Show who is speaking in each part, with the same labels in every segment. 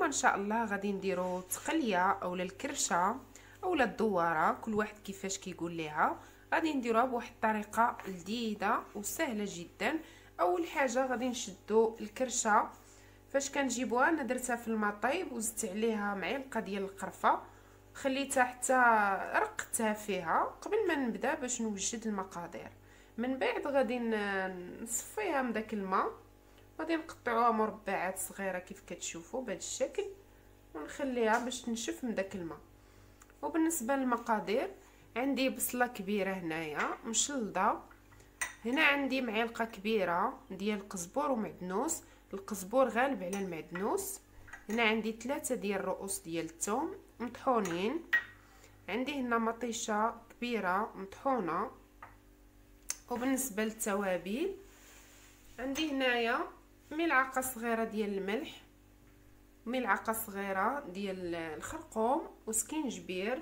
Speaker 1: ان شاء الله غادي نديرو تقليه اولا الكرشه اولا الدواره، كل واحد كيفاش كيقول ليها. غادي نديروها بواحد الطريقه لذيذه وسهله جدا. اول حاجه غادي نشدو الكرشه، فاش كنجيبوها انا درتها في الماء طيب وزدت عليها معلقه ديال القرفه، خليتها حتى رقتها فيها قبل ما نبدا باش نوجد المقادير. من بعد غادي نصفيها من داك الماء، غادي نقطعوها مربعات صغيره كيف كتشوفوا بهذا الشكل، ونخليها باش تنشف من داك الماء. وبالنسبه للمقادير، عندي بصله كبيره هنايا مشلضه، هنا عندي معلقه كبيره ديال القزبور ومعدنوس، القزبور غالب على المعدنوس. هنا عندي 3 ديال الرؤوس ديال الثوم مطحونين، عندي هنا مطيشه كبيره مطحونه. وبالنسبه للتوابل، عندي هنايا ملعقه صغيره ديال الملح، ملعقه صغيره ديال الخرقوم وسكينجبير،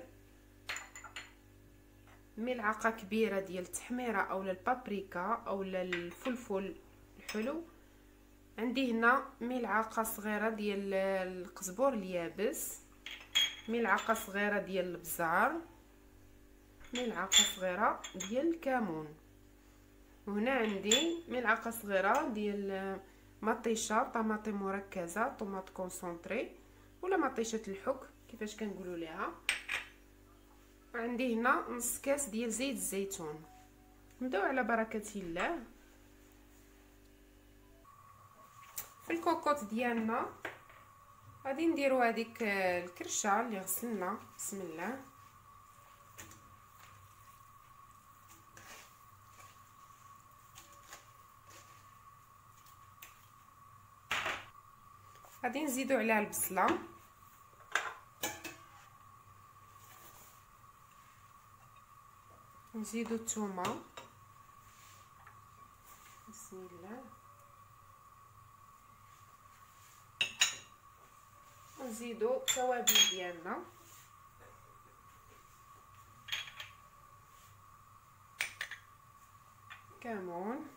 Speaker 1: ملعقه كبيره ديال التحميره اولا البابريكا اولا الفلفل الحلو، عندي هنا ملعقه صغيره ديال القزبور اليابس، ملعقه صغيره ديال الابزار، ملعقه صغيره ديال الكمون، وهنا عندي ملعقه صغيره ديال مطيشه طماطم مركزه، طوماط كونسونطري ولا مطيشه الحك كيفاش كنقولوا ليها. وعندي هنا نص كاس ديال زيت الزيتون. نبداو على بركه الله. في الكوكوط ديالنا غادي نديرو هذيك الكرشه اللي غسلنا، بسم الله. غادي نزيدو عليها البصله، نزيدو الثومه، بسم الله، نزيدو التوابل ديالنا، كمون،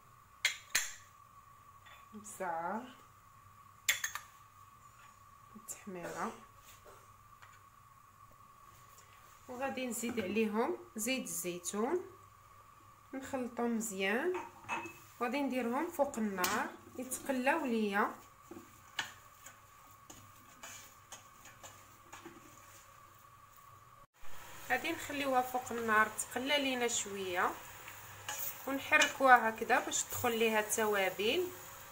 Speaker 1: بزار، التحميره، وغادي نزيد عليهم زيت الزيتون، نخلطهم مزيان، وغادي نديرهم فوق النار يتقلاو ليا. غادي نخليوها فوق النار تقلى لينا شويه، ونحركوها هكذا باش تدخل ليها التوابل.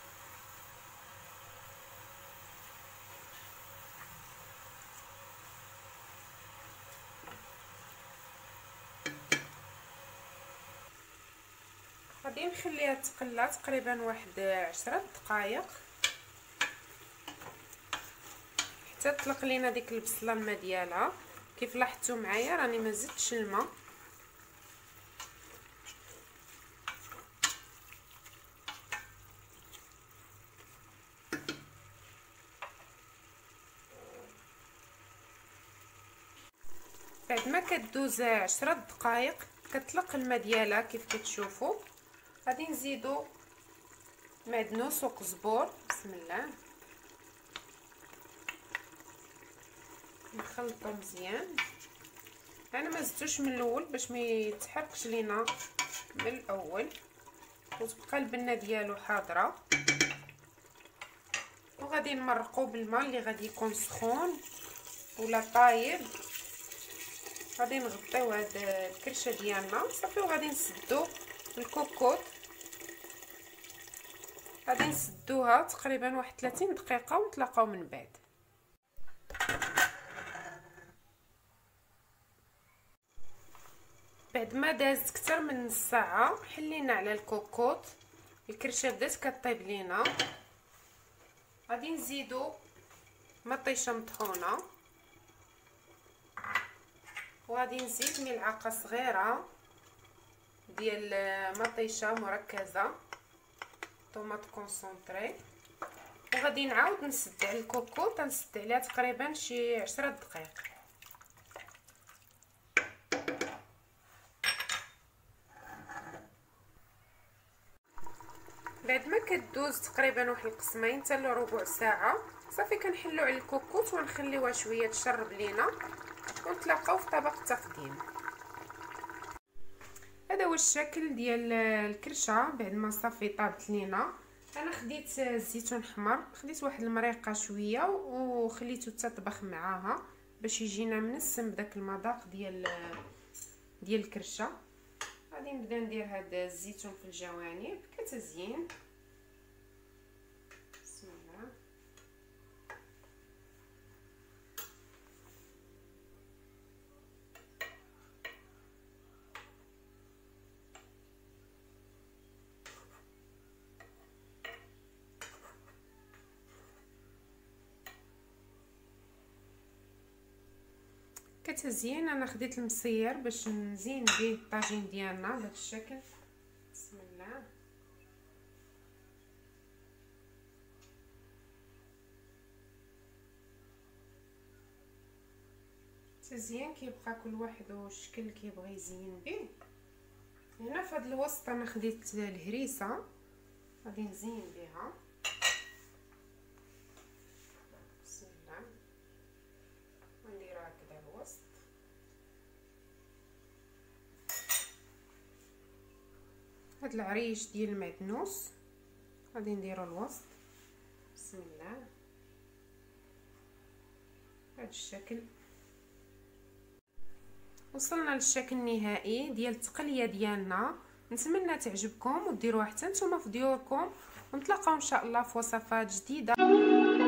Speaker 1: غادي نخليها تقلى تقريبا واحد 10 دقائق حتى تطلق لينا ديك البصله الماء ديالها. كيف لاحظتوا معايا راني ما زدتش الماء. بعد ما كدوز 10 دقائق كتطلق الماء ديالها كيف كتشوفوا. غادي نزيدو معدنوس وقزبور، بسم الله، نخلطو مزيان. انا ما زدتوش من الاول باش ما يتحرقش لينا من الاول وتبقى البنه ديالو حاضره. وغادي نمرقو بالماء اللي غادي يكون سخون ولا طايب. غادي نغطيو هاد الكرشه ديالنا صافي، وغادي نسدو الكوكوط. غادي نسدوها تقريبا واحد 30 دقيقه ونتلاقاو من بعد. بعد ما دازت اكثر من نص ساعه حلينا على الكوكوط، الكرشه بدات كطيب لينا. غادي نزيدو مطيشه مطحونه، وغادي نزيد ملعقه صغيره ديال مطيشه مركزه طوماط كونسونطري، وغادي نعاود نسد على الكوكوط، نسد عليها تقريبا شي 10 دقائق. بعد ما كدوز تقريبا واحد القسمين حتى لربع ساعه صافي كنحلو على الكوكوط ونخليوها شويه تشرب لينا ونتلاقاو في طبق التقديم. هذا هو الشكل ديال الكرشه بعد ما صافي طابت لينا. انا خديت الزيتون حمر، خديت واحد المريقه شويه وخليته تطبخ معاها باش يجينا منسم بداك المذاق ديال الكرشه. غادي نبدا ندير هذا الزيتون في الجوانب كتزيين. بسم الله. كتزيين انا خديت المصير باش نزين به الطاجين ديالنا بهذا الشكل. بسم الله. تزيين كيبقى كل واحد والشكل اللي كيبغي يزين به. هنا في هذا الوسط انا خديت الهريسه غادي نزين بها. بسم الله. ونديرها كذا الوسط. هاد العريش ديال المعدنوس غادي نديرو الوسط. بسم الله. بهذا الشكل. وصلنا للشكل النهائي ديال التقليه ديالنا. نتمنى تعجبكم وديروها حتى نتوما في ديوركم، ونتلاقاو ان شاء الله في وصفات جديده.